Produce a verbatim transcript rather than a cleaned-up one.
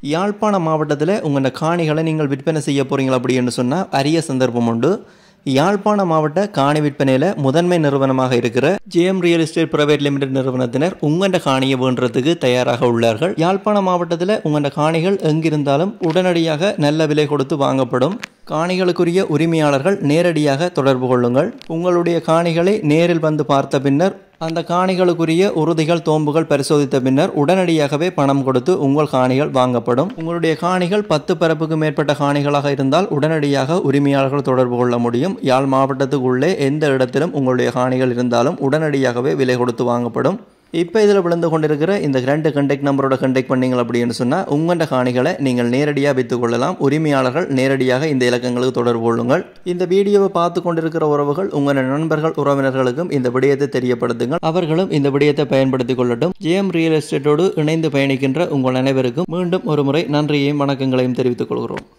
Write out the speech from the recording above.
யாழ்ப்பாண மாவட்டத்தில் உங்கள் காணிகளை நீங்கள் விற்பனை செய்ய போகிறீங்களா அப்படின்னு சொன்னால் அரிய சந்தர்ப்பம் உண்டு. யாழ்ப்பாண மாவட்ட காணி விற்பனையில் முதன்மை நிறுவனமாக இருக்கிற JM real estate private limited நிறுவனத்தினர் உங்கள்ட காணியை வேண்டுறதுக்கு தயாராக உள்ளார்கள். யாழ்ப்பாண மாவட்டத்தில் உங்களோட காணிகள் எங்கிருந்தாலும் உடனடியாக நல்ல விலை கொடுத்து வாங்கப்படும். காணிகளுக்குரிய உரிமையாளர்கள் நேரடியாக தொடர்பு கொள்ளுங்கள். உங்களுடைய காணிகளை நேரில் வந்து பார்த்த பின்னர் அந்த காணிகளுக்குரிய உறுதிகள் தோம்புகள் பரிசோதித்த பின்னர் உடனடியாகவே பணம் கொடுத்து உங்கள் காணிகள் வாங்கப்படும். உங்களுடைய காணிகள் பத்து பரப்புக்கு மேற்பட்ட காணிகளாக இருந்தால் உடனடியாக உரிமையாளர்கள் தொடர்பு கொள்ள முடியும். யாழ் மாவட்டத்துக்குள்ளே எந்த இடத்திலும் உங்களுடைய காணிகள் இருந்தாலும் உடனடியாகவே விலை கொடுத்து வாங்கப்படும். இப்போ இதில் விழுந்து கொண்டிருக்கிற இந்த ரெண்டு கண்டெக்ட் நம்பரோட கண்டெக்ட் பண்ணிங்க அப்படின்னு சொன்னால் உங்களோட காணிகளை நீங்கள் நேரடியாக விற்று கொள்ளலாம். உரிமையாளர்கள் நேரடியாக இந்த இலக்கங்களுக்கு தொடர்பு கொள்ளுங்கள். இந்த வீடியோவை பார்த்து கொண்டிருக்கிற உறவுகள் உங்கள் நண்பர்கள் உறவினர்களுக்கும் இந்த விடயத்தை தெரியப்படுத்துங்கள். அவர்களும் இந்த விடயத்தை பயன்படுத்திக் கொள்ளட்டும். ஜேஎம் ரியல் எஸ்டேட்டோடு இணைந்து பயணிக்கின்ற உங்கள் அனைவருக்கும் மீண்டும் ஒரு முறை நன்றியையும் வணக்கங்களையும் தெரிவித்துக் கொள்கிறோம்.